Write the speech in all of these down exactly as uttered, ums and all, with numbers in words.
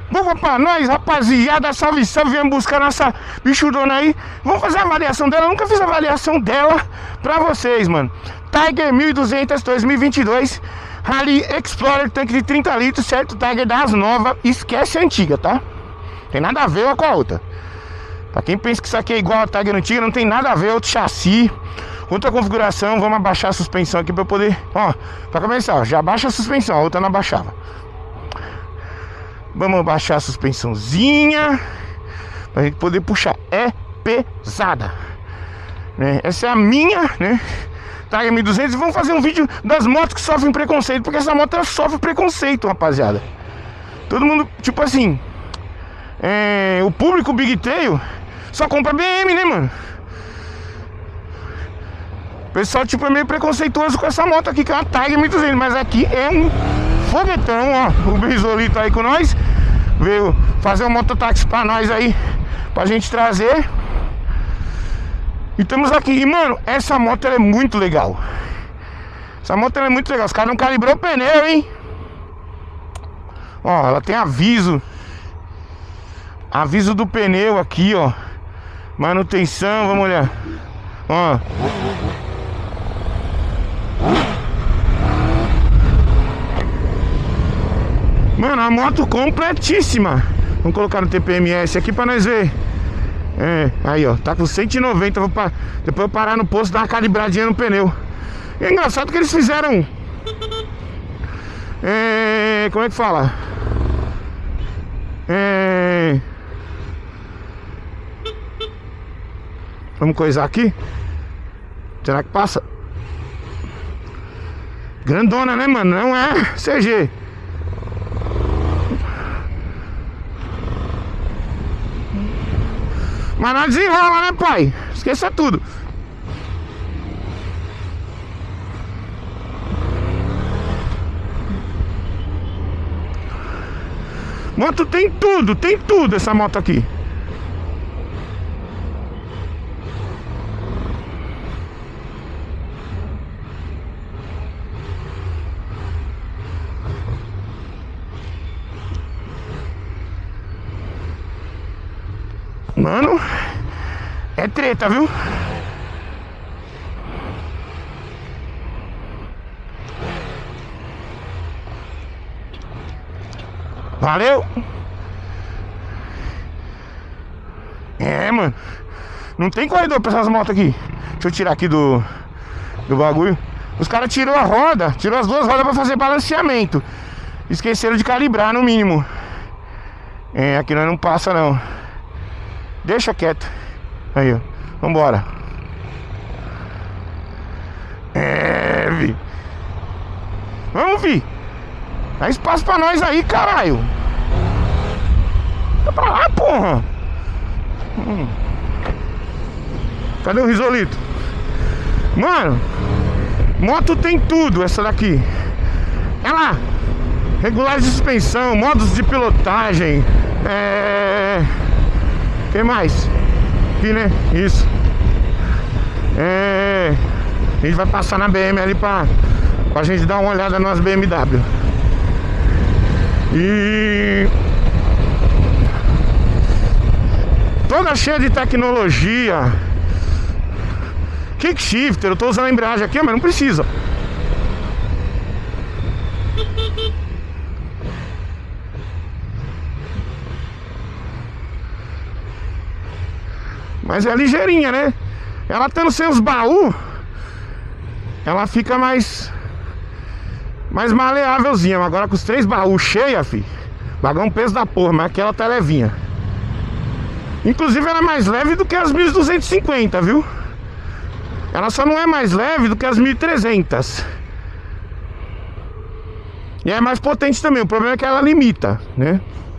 Boa pra nós, rapaziada. Salve, salve. Viemos buscar nossa bichudona aí. Vamos fazer a avaliação dela. Eu nunca fiz a avaliação dela pra vocês, mano. Tiger mil e duzentos dois mil e vinte e dois Rally Explorer, tanque de trinta litros, certo? Tiger das novas. Esquece a antiga, tá? Tem nada a ver uma com a outra. Pra quem pensa que isso aqui é igual a Tiger antiga, não tem nada a ver. Outro chassi, outra configuração. Vamos abaixar a suspensão aqui pra eu poder... Ó, pra começar, ó, já abaixa a suspensão. A outra não abaixava. Vamos abaixar a suspensãozinha pra gente poder puxar. É pesada, né? Essa é a minha, né? Tiger mil e duzentos. E vamos fazer um vídeo das motos que sofrem preconceito, porque essa moto ela sofre preconceito, rapaziada. Todo mundo, tipo assim, é, o público Big Tail só compra B M, né, mano? O pessoal, tipo, é meio preconceituoso com essa moto aqui, que é uma Tiger mil e duzentos. Mas aqui é um foguetão, ó. O Brisolito aí com nós veio fazer um mototáxi pra nós aí, pra gente trazer. E estamos aqui. E, mano, essa moto ela é muito legal. Essa moto ela é muito legal. Os caras não calibrou o pneu, hein? Ó, ela tem aviso. Aviso do pneu aqui, ó. Manutenção, vamos olhar. Ó. Mano, a moto completíssima. Vamos colocar no T P M S aqui pra nós ver. É, aí ó, tá com cento e noventa. Vou pa... Depois eu parar no posto, dar uma calibradinha no pneu. E é engraçado que eles fizeram é... Como é que fala? É... Vamos coisar aqui. Será que passa? Grandona, né, mano? Não é C G. Mas não desenrola, né, pai? Esqueça tudo. Moto tem tudo, tem tudo essa moto aqui. Mano, é treta, viu? Valeu! É, mano. Não tem corredor pra essas motos aqui. Deixa eu tirar aqui do Do bagulho. Os caras tirou a roda, tirou as duas rodas pra fazer balanceamento. Esqueceram de calibrar no mínimo. É, aqui nós não passa não. Deixa quieto. Aí, ó. Vambora. É, vi. Vamos, vi. Dá espaço pra nós aí, caralho. Tá pra lá, porra. Hum. Cadê o Risolito? Mano, moto tem tudo essa daqui. Ela regulagem de suspensão, modos de pilotagem. É... que mais? Aqui, né? Isso. É... A gente vai passar na B M ali pra, pra gente dar uma olhada nas B M W. E... toda cheia de tecnologia. Kick shifter, eu tô usando a embreagem aqui, mas não precisa. Mas é ligeirinha, né? Ela tendo sem os baús, ela fica mais Mais maleávelzinha. Agora com os três baús cheios, fi, bagou um peso da porra. Mas aqui ela tá levinha. Inclusive ela é mais leve do que as mil duzentos e cinquenta, viu? Ela só não é mais leve do que as mil e trezentos. E é mais potente também. O problema é que ela limita, né?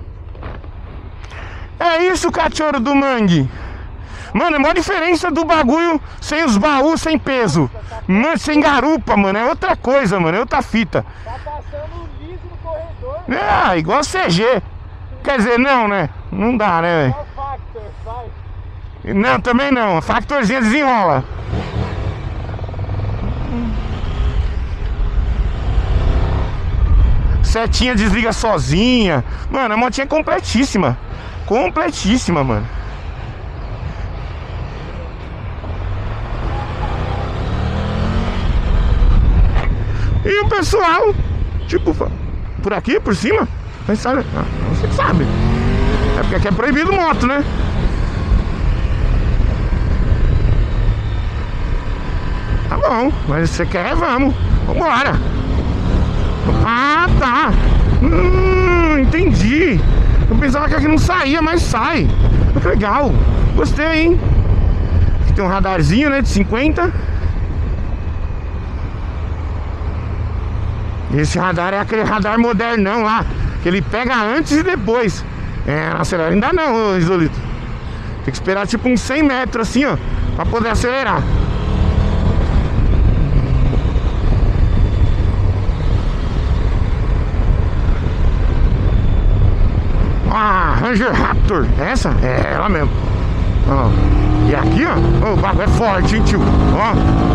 É isso, cachorro do mangue. Mano, é a maior diferença do bagulho sem os baús, sem peso. Mano, sem garupa, mano. É outra coisa, mano. É outra fita. Tá passando liso no corredor. Ah, igual C G. Quer dizer, não, né? Não dá, né, velho? Qual Factor, vai. Não, também não. A Factorzinha desenrola. setinha desliga sozinha. Mano, a motinha é completíssima. Completíssima, mano. E o pessoal, tipo, por aqui, por cima, mas sabe, você sabe. É porque aqui é proibido moto, né? Tá bom, mas você quer, vamos. Vambora. Ah, tá. Hum, entendi. Eu pensava que aqui não saía, mas sai. Que legal. Gostei, hein? Aqui tem um radarzinho, né, de cinquenta. Esse radar é aquele radar modernão lá, que ele pega antes e depois. É, não acelera ainda não, ô Isolito. Tem que esperar tipo uns cem metros assim, ó, pra poder acelerar. Ah, Ranger Raptor. Essa? É ela mesmo. Ó. E aqui, ó, oh, o bagulho é forte, hein, tio. Ó.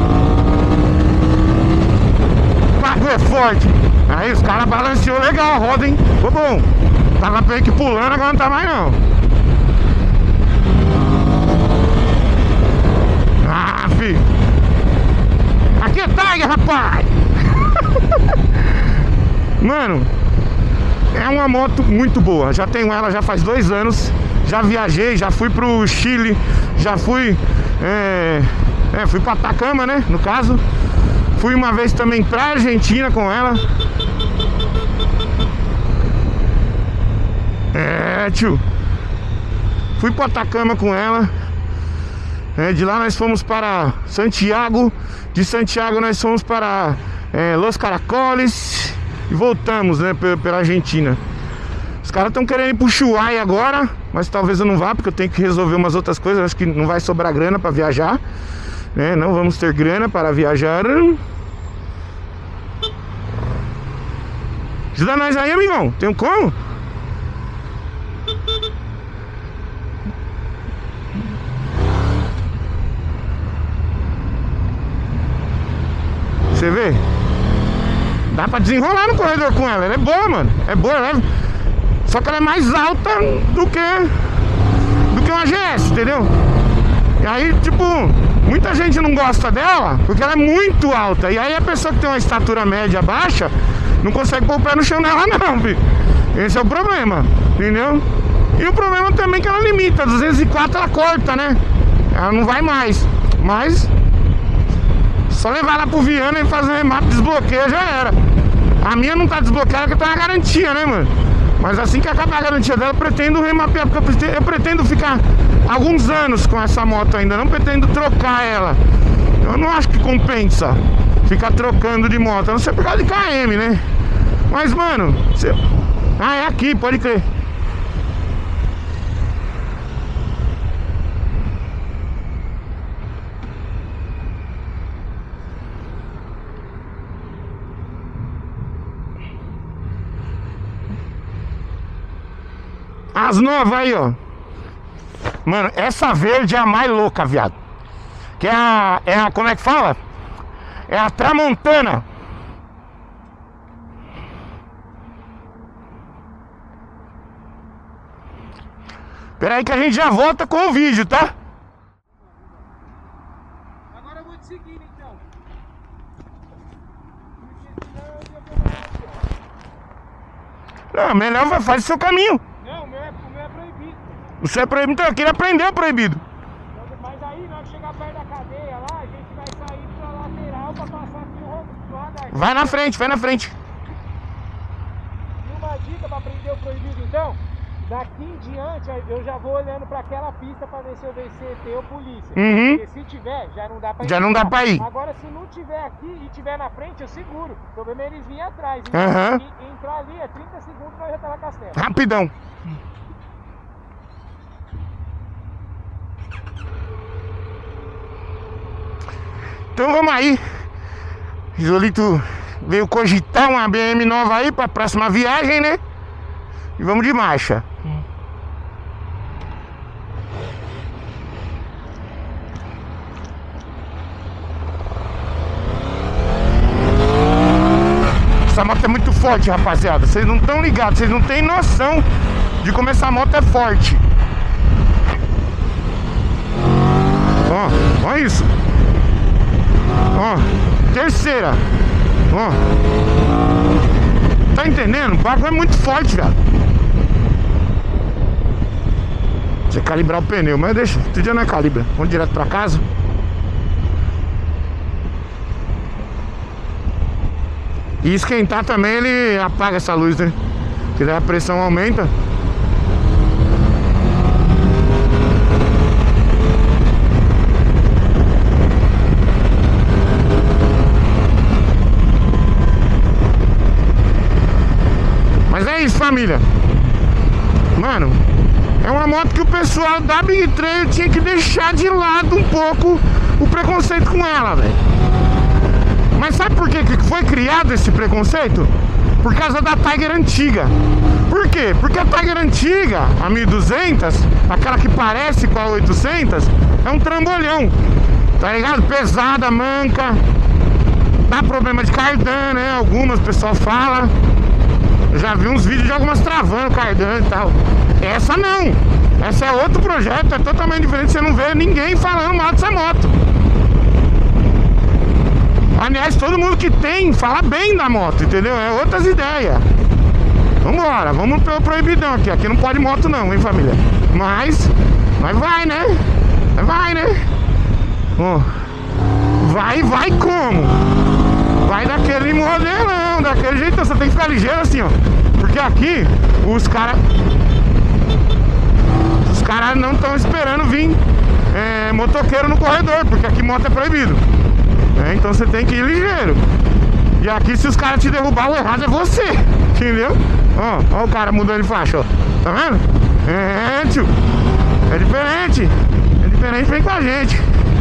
O bagulho é forte. Aí os caras balanceou legal a roda, hein. Ficou bom. Tava meio que pulando, agora não tá mais não. Ah, filho. Aqui é Tiger, rapaz. Mano, é uma moto muito boa. Já tenho ela já faz dois anos. Já viajei, já fui pro Chile. Já fui é, é, fui pra Atacama, né, no caso. Fui uma vez também pra Argentina com ela. É, tio. Fui pra Atacama com ela. É, de lá nós fomos para Santiago. De Santiago nós fomos para é, Los Caracoles. E voltamos, né, pela Argentina. Os caras estão querendo ir pro Ushuaia agora, mas talvez eu não vá, porque eu tenho que resolver umas outras coisas. Acho que não vai sobrar grana para viajar, né? Não vamos ter grana para viajar. Ajuda nós aí, amigão. Tem como? Você vê? Dá pra desenrolar no corredor com ela. Ela é boa, mano. É boa, ela é... Só que ela é mais alta do que Do que uma G S, entendeu? E aí, tipo, muita gente não gosta dela porque ela é muito alta. E aí a pessoa que tem uma estatura média baixa não consegue pôr o pé no chão dela não, filho. Esse é o problema, entendeu? E o problema também é que ela limita. duzentos e quatro ela corta, né? Ela não vai mais. Mas só levar ela pro Viana e fazer um remate, desbloqueia, já era. A minha não tá desbloqueada porque tá na garantia, né, mano? Mas assim que acabar a garantia dela, eu pretendo remapear, porque eu pretendo, eu pretendo ficar alguns anos com essa moto ainda. Não pretendo trocar ela. Eu não acho que compensa ficar trocando de moto, a não ser por causa de K M, né? Mas, mano, você... Ah, é aqui, pode crer. As novas aí, ó. Mano, essa verde é a mais louca, viado. Que é a... É a... Como é que fala? É a Tramontana. Pera aí que a gente já volta com o vídeo, tá? Agora eu vou te seguir, então. Não, melhor vai fazer seu caminho. Não, o meu é, o meu é proibido. O seu é proibido, então eu queria aprender o proibido. Mas aí, na hora que chegar perto da cadeia lá, a gente vai sair pra lateral pra passar aqui o radar. Vai na frente, vai na frente. E uma dica pra aprender o proibido, então? Daqui em diante, eu já vou olhando pra aquela pista pra ver se eu ver C T ou polícia. Uhum. Porque se tiver, já não dá pra ir. Já não dá pra ir. Agora, se não tiver aqui e tiver na frente, eu seguro. O problema é eles virem atrás. Aham. E, entrar ali é trinta segundos, nós já tá na Castela. Rapidão. Então vamos aí. Isolito veio cogitar uma B M nova aí pra próxima viagem, né? E vamos de marcha. Essa moto é muito forte, rapaziada. Vocês não estão ligados, vocês não têm noção de como essa moto é forte. Ó, ó isso. Ó, terceira. Ó. Tá entendendo? O bagulho é muito forte, velho. Você calibrar o pneu, mas deixa, outro dia não é calibra. Vamos direto pra casa. E esquentar também, ele apaga essa luz, né? Porque daí a pressão aumenta. Mas é isso, família. Mano, é uma moto que o pessoal da Big Trail tinha que deixar de lado um pouco o preconceito com ela, velho. Mas sabe por que foi criado esse preconceito? Por causa da Tiger antiga. Por quê? Porque a Tiger antiga, a mil e duzentos, aquela que parece com a oitocentos, é um trambolhão, tá ligado? Pesada, manca, dá problema de cardan, né? Algumas pessoas falam. Eu já vi uns vídeos de algumas travando cardan e tal. Essa não. Essa é outro projeto, é totalmente diferente. Você não vê ninguém falando mal dessa moto. Aliás, todo mundo que tem fala bem da moto, entendeu? É outras ideias. Vambora, vamos pelo proibidão aqui. Aqui não pode moto não, hein, família? Mas, mas vai, né? Vai, né? Ó, vai, vai como? Vai daquele modelão, daquele jeito. Você tem que ficar ligeiro assim, ó. Porque aqui, os caras Os caras não estão esperando vir é, motoqueiro no corredor, porque aqui moto é proibido. É, então você tem que ir ligeiro. E aqui, se os caras te derrubar, o errado é você. Entendeu? Ó, ó o cara mudando de faixa, ó. Tá vendo? É, tio. É diferente. É diferente, vem com a gente.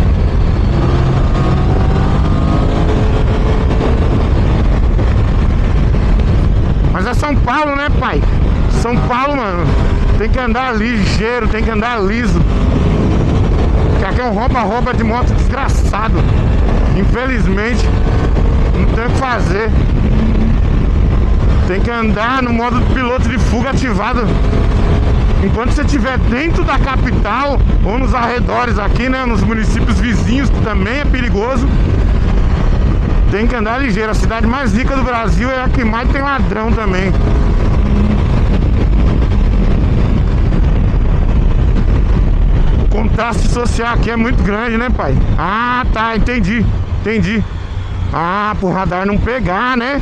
Mas é São Paulo, né, pai? São Paulo, mano, tem que andar ligeiro, tem que andar liso. Porque aqui é um rouba-rouba de moto desgraçado. Infelizmente, não tem o que fazer. Tem que andar no modo piloto de fuga ativado. Enquanto você estiver dentro da capital ou nos arredores aqui, né, nos municípios vizinhos, que também é perigoso, tem que andar ligeiro. A cidade mais rica do Brasil é a que mais tem ladrão também. O contraste social aqui é muito grande, né, pai? Ah, tá, entendi. Entendi. Ah, pro radar não pegar, né?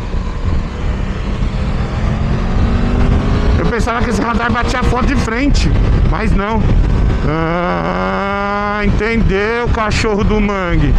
Eu pensava que esse radar batia a foto de frente, mas não. Ah, entendeu, cachorro do mangue.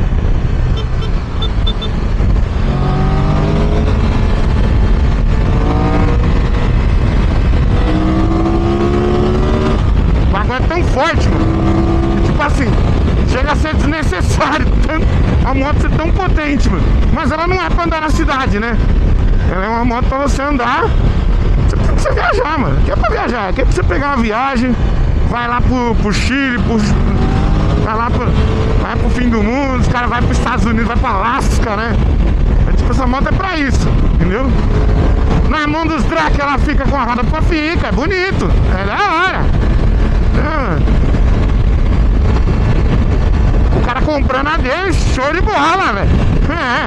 O bagulho é tão forte, mano. Tipo assim, chega a ser desnecessário a moto ser tão potente, mano. Mas ela não é pra andar na cidade, né? Ela é uma moto pra você andar. Você tem que viajar, mano. Aqui é pra viajar, aqui é pra você pegar uma viagem. Vai lá pro, pro Chile, pro, vai lá pro, vai pro fim do mundo. Os caras vão pros Estados Unidos, vai pra Alasca, né? É, tipo, essa moto é pra isso, entendeu? Na mão dos Drac ela fica com a roda pra fica, é bonito, é da hora. É. O cara comprando a dele, show de bola, velho. É.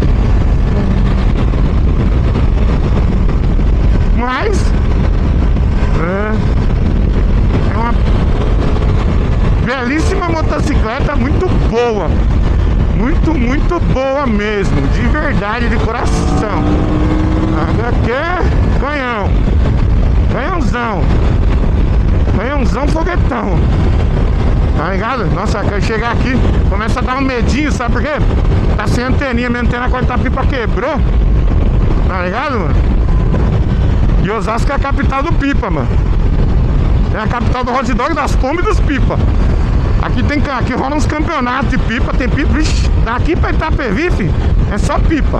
Mas é, é uma belíssima motocicleta, muito boa. Muito, muito boa mesmo. De verdade, de coração. Aqui é canhão. Canhãozão. Canhãozão foguetão. Tá ligado? Nossa, quando chegar aqui, começa a dar um medinho, sabe por quê? Tá sem anteninha, minha antena corta-pipa quebrou. Tá ligado, mano? E Osasco é a capital do pipa, mano. É a capital do hot dog, das pombas e dos pipa. Aqui tem, aqui rola uns campeonatos de pipa, tem pipa, vixi, daqui pra Itapevi, filho, é só pipa.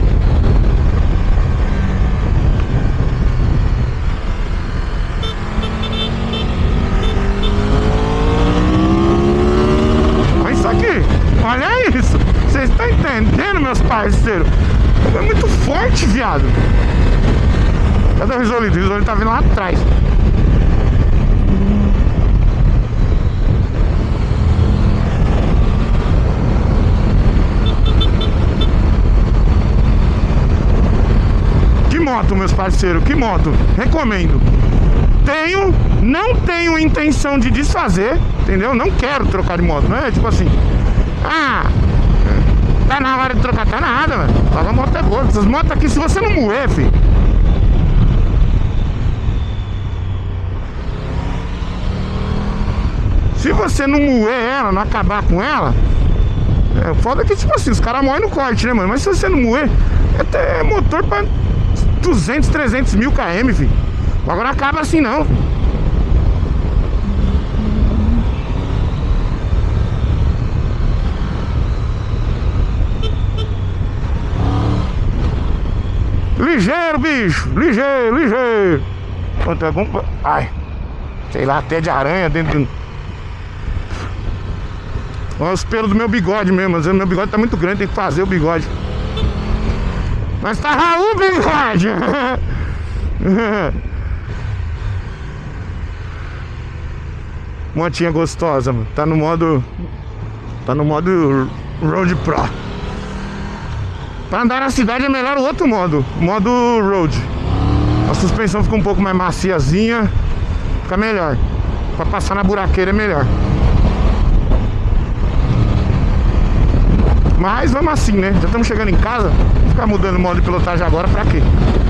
Olha isso aqui, olha isso. Vocês estão entendendo, meus parceiros? É muito forte, viado. Risolito? O Risolito tá vindo lá atrás. Que moto, meus parceiros, que moto. Recomendo. Tenho, não tenho intenção de desfazer, entendeu? Não quero trocar de moto, não é tipo assim, ah, tá na hora de trocar, tá nada, mano. A moto é boa, essas motos aqui, se você não moer, filho, se você não moer ela, não acabar com ela, é foda que tipo assim, os caras moem no corte, né, mano? Mas se você não moer, é até motor pra duzentos, trezentos mil km, filho. Agora não acaba assim não. Ligeiro, bicho. Ligeiro, ligeiro. Quanto é bom. Ai. Sei lá, até de aranha dentro do... Olha os pelos do meu bigode mesmo. Mas o meu bigode tá muito grande, tem que fazer o bigode. Mas tá Raul o bigode. Motinha gostosa, mano. Tá no modo... Tá no modo Road Pro. Pra andar na cidade é melhor o outro modo, o modo Road. A suspensão fica um pouco mais maciazinha, fica melhor. Pra passar na buraqueira é melhor. Mas vamos assim, né? Já estamos chegando em casa. Vou ficar mudando o modo de pilotagem agora pra quê?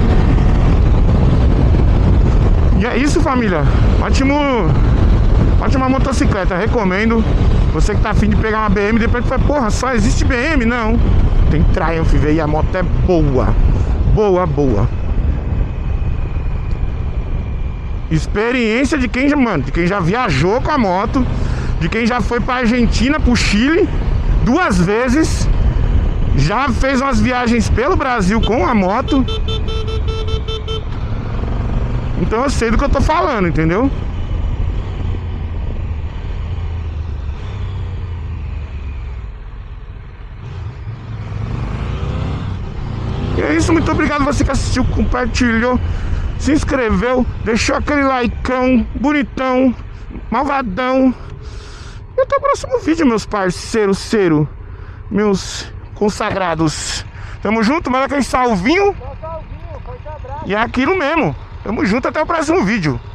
E é isso, família. Ótimo... Ótima motocicleta, recomendo. Você que tá afim de pegar uma B M, depois fala, porra, só existe B M? Não. Tem Triumph, velho, e a moto é boa. Boa, boa. Experiência de quem já, mano, de quem já viajou com a moto, de quem já foi pra Argentina, pro Chile duas vezes, já fez umas viagens pelo Brasil com a moto. Então eu sei do que eu tô falando, entendeu? E é isso, muito obrigado você que assistiu, compartilhou, se inscreveu, deixou aquele likeão bonitão, malvadão. E até o próximo vídeo, meus parceiros, cero, meus consagrados. Tamo junto, manda aquele salvinho. Salvinho, forte abraço. E é aquilo mesmo. Tamo junto, até o próximo vídeo.